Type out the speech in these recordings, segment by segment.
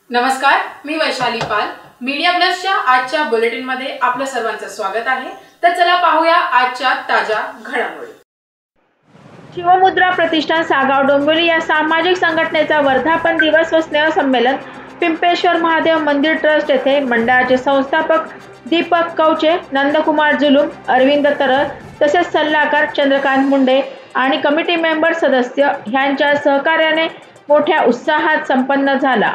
नमस्कार, मी वैशाली पाल. मीडिया प्लसच्या आजच्या बुलेटिनमध्ये आपलं सर्वांचं स्वागत आहे. तर चला पाहूया आजच्या ताज्या घडामोडी. शिवमुद्रा प्रतिष्ठान सागाव डोंबिवली या सामाजिक संघटनेचा वर्धापन दिवस व स्नेहसंमेलन पिंपेश्वर महादेव मंदिर ट्रस्ट येथे मंडळाचे संस्थापक दीपक कवचे, नंदकुमार जुलूम, अरविंद तरळ तसेच सल्लागार चंद्रकांत मुंडे आणि कमिटी मेंबर सदस्य यांच्या सहकार्याने मोठ्या उत्साहात संपन्न झाला.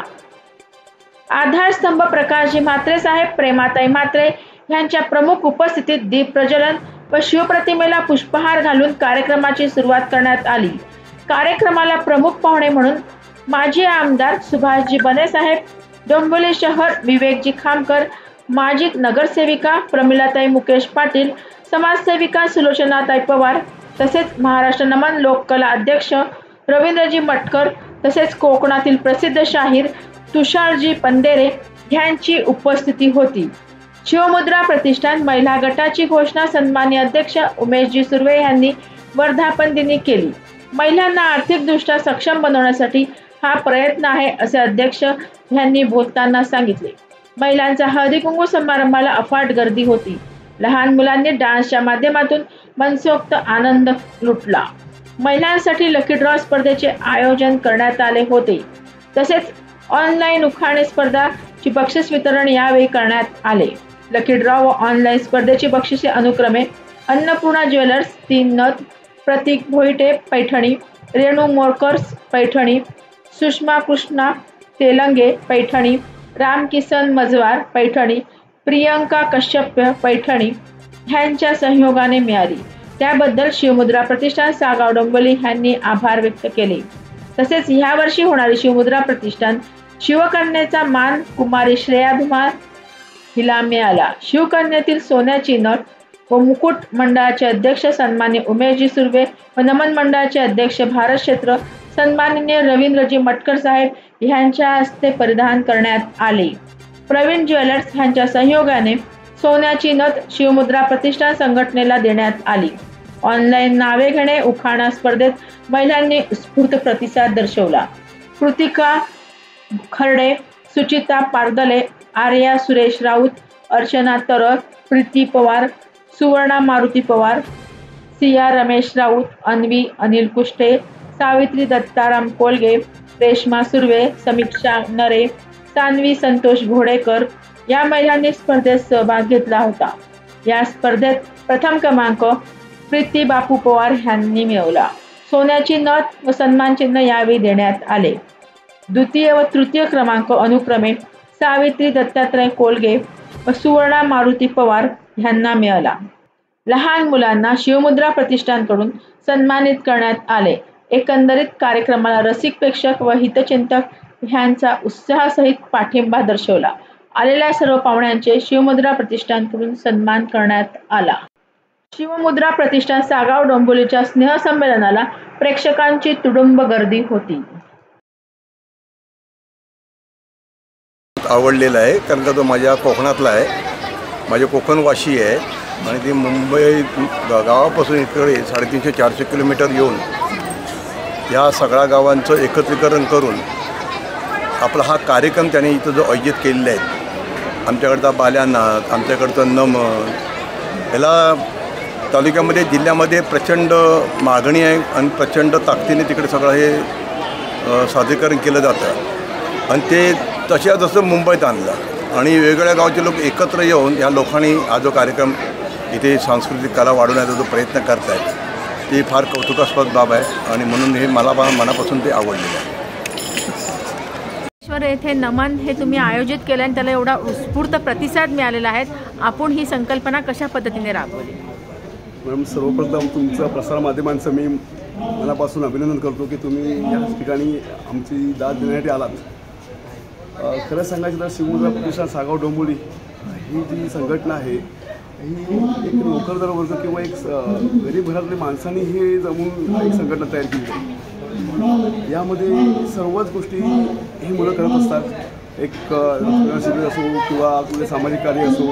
आधारस्तंभ प्रकाशजी म्हात्रे साहेब, प्रेमाताई म्हात्रे यांच्या प्रमुख उपस्थितीत दीप प्रज्वलन व शिवप्रतिमेला पुष्पहार घालून कार्यक्रमाची सुरुवात करण्यात आली. कार्यक्रमाला प्रमुख पाहुणे म्हणून माजी आमदार सुभाषजी बने साहेब, डोंबिवली शहर विवेकजी खामकर, माजी नगरसेविका प्रमिलाताई मुकेश पाटील, समाजसेविका सुलोचनाताई पवार तसेच महाराष्ट्र नमन लोककला अध्यक्ष रवींद्रजी मटकर तसेच कोकणातील प्रसिद्ध शाहीर तुषारजी पंदेरे यांची उपस्थिती होती. शिवमुद्रा प्रतिष्ठान महिला गटाची घोषणा सन्माननीय अध्यक्ष उमेशजी सुर्वे यांनी वर्धापन दिनी केली. महिलांना आर्थिकदृष्ट्या सक्षम बनवण्यासाठी हा प्रयत्न आहे असे अध्यक्ष यांनी बोलताना सांगितले. महिलांचा हळदी कुंकू समारंभाला अफाट गर्दी होती. लहान मुलांनी डान्सच्या माध्यमातून मनसोक्त आनंद लुटला. महिलांसाठी लकी ड्रॉ स्पर्धेचे आयोजन करण्यात आले होते. तसेच ऑनलाईन उखाणे स्पर्धाची बक्षीस वितरण यावेळी करण्यात आले. लकी ड्रॉ व ऑनलाईन स्पर्धेची बक्षिसे अनुक्रमे अन्नपूर्णा ज्वेलर्स 3 नथ, प्रतीक भोईटे पैठणी, रेणू मोरकर्स पैठणी, सुषमा कृष्णा तेलंगे पैठणी, रामकिसन मजवार पैठणी, प्रियंका कश्यप पैठणी ह्यांच्या सहयोगाने मिळाली. त्याबद्दल शिवमुद्रा प्रतिष्ठान सागाव डोंबिवली यांनी आभार व्यक्त केले. तसेच यावर्षी होणारी शिवमुद्रा प्रतिष्ठान शिवकन्येचा मान कुमारी श्रेया धुमाळ हिला मिळाला. शिवकन्येतील सोन्याची नथ व मुकुट मंडळाचे अध्यक्ष सन्माननीय उमेशजी सुर्वे व नमन मंडळाचे अध्यक्ष भारत क्षेत्र सन्माननीय रवींद्रजी मटकर साहेब यांच्या हस्ते परिधान करण्यात आले. प्रवीण ज्वेलर्स यांच्या सहयोगाने सोन्याची नथ शिवमुद्रा प्रतिष्ठान संघटनेला देण्यात आली. ऑनलाईन नावे घेणे उखाणा स्पर्धेत महिलांनी उत्स्फूर्त प्रतिसाद दर्शवला. कृतिका खर्डे, सुचिता पारदले, आर्या सुरेश राऊत, अर्चना तरळ, प्रीती पवार, सुवर्णा मारुती पवार, सिया रमेश राऊत, अन्वी अनिल कुष्टे, सावित्री दत्ताराम कोलगे, रेश्मा सुर्वे, समीक्षा नरे, सान्वी संतोष घोडेकर या महिलांनी स्पर्धेत सहभाग घेतला होता. या स्पर्धेत प्रथम क्रमांक प्रीती बापू पवार यांनी मिळवला. सोन्याची नथ व सन्मान चिन्ह यावेळी देण्यात आले. द्वितीय व तृतीय क्रमांक अनुक्रमे सावित्री दत्तात्रय कोलगे व सुवर्णा मारुती पवार यांना मिळाला. लहान मुलांना शिवमुद्रा प्रतिष्ठानकडून सन्मानित करण्यात आले. एकंदरीत कार्यक्रमाला रसिक प्रेक्षक व हितचिंतक यांचा उत्साहासहित पाठिंबा दर्शवला. आलेल्या सर्व पाहुण्यांचे शिवमुद्रा प्रतिष्ठानकडून सन्मान करण्यात आला. शिवमुद्रा प्रतिष्ठान सागाव डोंबिवलीच्या स्नेहसंमेलनाला प्रेक्षकांची तुडुंब गर्दी होती. आवडलेला आहे कारण का तो माझ्या कोकणातला आहे, माझे कोकणवासी आहे आणि ती मुंबई गावापासून इकडे 350-400 किलोमीटर येऊन या सगळ्या गावांचं एकत्रीकरण करून आपला हा कार्यक्रम त्याने इथं जो आयोजित केलेला आहे. आमच्याकडचा बाल्यानाथ, आमच्याकडचं नमन याला तालुक्यामध्ये जिल्ह्यामध्ये प्रचंड मागणी आहे आणि प्रचंड ताकदीने तिकडे सगळं हे सादरीकरण केलं जातं आणि ते तसं मुंबईत आणलं आणि वेगवेगळ्या गावचे लोक एकत्र येऊन ह्या लोकांनी हा जो कार्यक्रम इथे सांस्कृतिक कला वाढवण्याचा जो प्रयत्न करत आहेत ती फार कौतुकास्पद बाब आहे आणि म्हणून हे मला मनापासून ते आवडलेलं आहे. येथे नमन हे तुम्ही आयोजित केलं आणि त्याला एवढा उत्स्फूर्त प्रतिसाद मिळालेला आहे. आपण ही संकल्पना कशा पद्धतीने राबवली? मॅडम, सर्वप्रथम तुमचं प्रसारमाध्यमांचं मी मनापासून अभिनंदन करतो की तुम्ही या ठिकाणी आमची दाद देण्यासाठी आलात. खरं सांगायचं तर शिवमुद्रा प्रतिष्ठान सागाव डोंबिवली ही जी संघटना आहे ही एक नोकरदार वर्ग किंवा एक गरीब घरातल्या माणसांनी हे जमून एक संघटना तयार केली आहे. यामध्ये सर्वच गोष्टी ही मुलं करत असतात. एक शिबिर असो किंवा कुठले सामाजिक कार्य असो,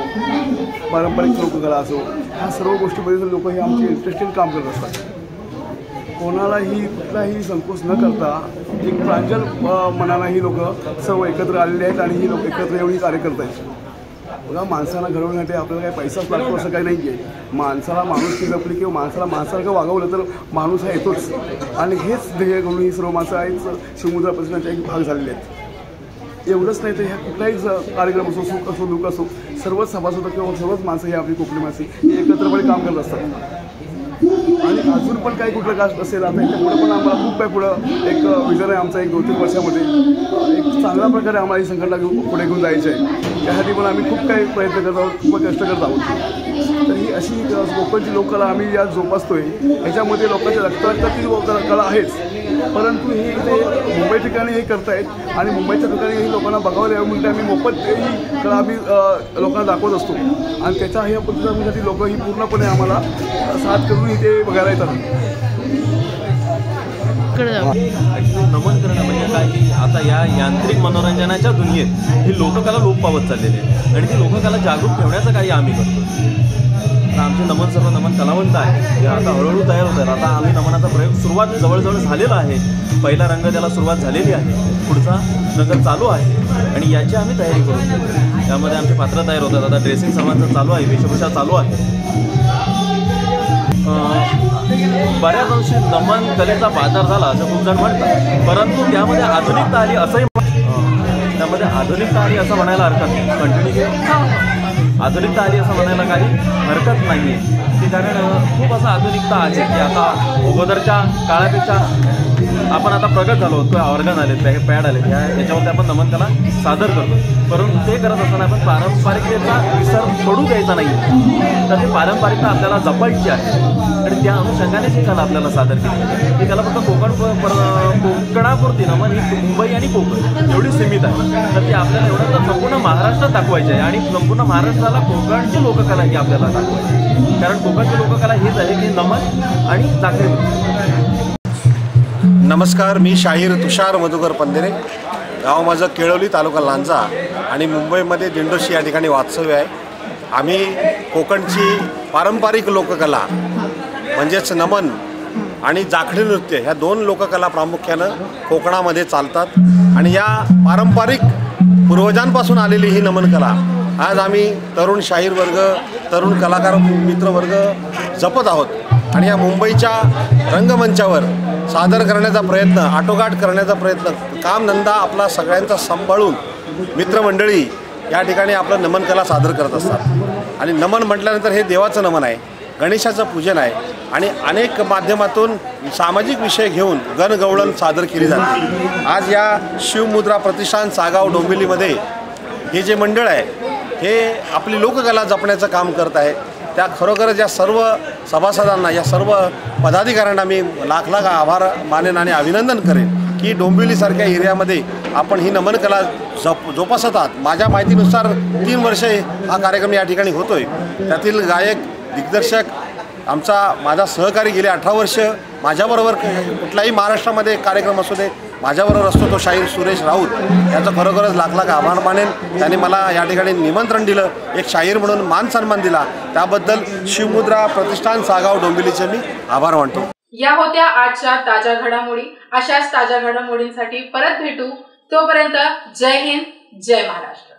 पारंपरिक लोककला असो, ह्या सर्व गोष्टीमध्ये लोक हे आमचे इंटरेस्टिंग काम करत असतात. कोणालाही कुठलाही संकोच न करता एक प्रांजल मनाला ही लोक सर्व एकत्र आलेले आहेत आणि ही लोक एकत्र येऊन कार्य करत आहेत. बघा, माणसाला घडवण्यासाठी आपल्याला काही पैसाच लागतो असं काही नाही आहे. माणसाला माणूसकी जपली किंवा माणसाला माणसासारखं वागवलं तर माणूस हा येतोच. आणि हेच ध्येय करून ही सर्व माणसं आहेत शिवमुद्रा प्रतिष्ठानचे एक भाग झालेले आहेत. एवढंच नाही तर ह्या कुठलाही कार्यक्रम असो, सुख असो, दुःख असो, सर्वच सभासद किंवा सर्वच माणसं ही आपली कोकणी माणसं ही एकत्रपणे काम करत असतात. आणि अजून पण काही कुठलं कास्ट असेल आता याच्या पुढे पण आम्हाला खूप काही पुढं एक विजन आहे आमचा. एक 2-3 वर्षामध्ये एक चांगल्या प्रकारे आम्हाला ही संघटना पुढे घेऊन जायची आहे. त्यासाठी पण आम्ही खूप काही प्रयत्न करत आहोत, खूप कष्ट करत आहोत. तर ही अशी कोकणची लोककला आम्ही या जोपासतोय. ह्याच्यामध्ये लोकांच्या रक्तातील कला आहेच, परंतु ही इथे मुंबई ठिकाणी हे करतायत आणि मुंबईच्या ठिकाणी ही लोकांना बघायला यावं म्हणजे आम्ही मोफत ही कला आम्ही लोकांना दाखवत असतो. आणि त्याच्या ह्या प्रतिष्ठानासाठी लोक ही पूर्णपणे आम्हाला साथ करून इथे बघायला येतात. ॲक्च्युली नमन करणं म्हणजे काय की आता या यांत्रिक मनोरंजनाच्या दुनियेत ही लोककला लोप पावत चाललेली आहे आणि ती लोककला जागरूक ठेवण्याचं काही आम्ही करतो. आता आमचे सर्व नमन कलावंत आहे जे आता हळूहळू तयार होत आहेत. आता आम्ही नमनाचा प्रयोग सुरुवात जवळजवळ झालेला आहे. पहिला रंग त्याला सुरुवात झालेली आहे, पुढचा रंग चालू आहे आणि याची आम्ही तयारी करू. त्यामध्ये आमचे पात्र तयार होतात. आता ड्रेसिंग सर्वांचं चालू आहे, वेशभूषा चालू आहे. बऱ्याच अंशी नमन कलेचा बाजार झाला असं खूप जण म्हणतात, परंतु त्यामध्ये आधुनिकता आली असंही असं म्हणायला हरकत नाही. कंटिन्यू आधुनिकता आली असं म्हणायला काही हरकत नाही आहे. कारण खूप असं आधुनिकता आहे की आता अगोदरच्या काळापेक्षा आपण आता प्रगत झालो होतो. ऑर्गन आले, पॅड आले, याच्यावरती आपण नमन कला सादर करतो. परंतु ते करत असताना आपण पारंपरिकतेचा विसर सोडू द्यायचा नाही. तर ती पारंपरिकता आपल्याला जपायची आहे आणि त्या अनुषंगाने ही कला आपल्याला सादर केली आहे. ही कला फक्त कोकणापुरती नमन ही मुंबई आणि कोकण एवढी सीमित आहे. तर ती आपल्याला एवढं तर संपूर्ण महाराष्ट्रात दाखवायची आहे आणि संपूर्ण महाराष्ट्राला कोकणची लोककला ही आपल्याला दाखवायची आहे. कारण कोकणची लोककला हीच आहे की नमन आणि जागृती. नमस्कार, मी शाहीर तुषार मधुकर पंधेरे. गाव माझं केळवली, तालुका लांजा आणि मुंबईमध्ये दिंडोशी या ठिकाणी वास्तव्य आहे. आम्ही कोकणची पारंपरिक लोककला म्हणजेच नमन आणि जाखडी नृत्य ह्या 2 लोककला प्रामुख्यानं कोकणामध्ये चालतात. आणि या पारंपरिक पूर्वजांपासून आलेली ही नमन कला आज आम्ही तरुण शाहीर वर्ग, तरुण कलाकार मित्रवर्ग जपत आहोत आणि या मुंबईच्या रंगमंचावर सादर करण्याचा प्रयत्न, आटोकाट करण्याचा प्रयत्न, कामधंदा आपला सगळ्यांचा सांभाळून मित्रमंडळी या ठिकाणी आपलं नमन कला सादर करत असतात. आणि नमन म्हटल्यानंतर हे देवाचं नमन आहे, गणेशाचं पूजन आहे आणि अनेक माध्यमातून सामाजिक विषय घेऊन गणगवळण सादर केली जाते. आज या शिवमुद्रा प्रतिष्ठान सागाव डोंबिवलीमध्ये हे जे मंडळ आहे हे आपली लोककला जपण्याचं काम करत आहे. त्या खरोखरच या सर्व सभासदांना, या सर्व पदाधिकाऱ्यांना मी लाख लाख आभार मानेन आणि अभिनंदन करेन की डोंबिवलीसारख्या एरियामध्ये आपण ही नमन कला जोपासत आहात. माझ्या माहितीनुसार 3 वर्षे हा कार्यक्रम या ठिकाणी होतो आहे. त्यातील गायक, दिग्दर्शक माझा सहकारी गेले 18 वर्ष माझ्याबरोबर कुठलाही महाराष्ट्रामध्ये कार्यक्रम असू दे माझ्याबरोबर असतो तो शाहीर सुरेश राऊत. याचं खरोखरच लाख लाख आभार मानेन. त्याने मला या ठिकाणी निमंत्रण दिलं, एक शाहीर म्हणून मान सन्मान दिला, त्याबद्दल शिवमुद्रा प्रतिष्ठान सागाव डोंबिवलीचे मी आभार मानतो. या होत्या आजच्या ताज्या घडामोडी. अशाच ताज्या घडामोडींसाठी परत भेटू. तोपर्यंत जय हिंद, जय महाराष्ट्र.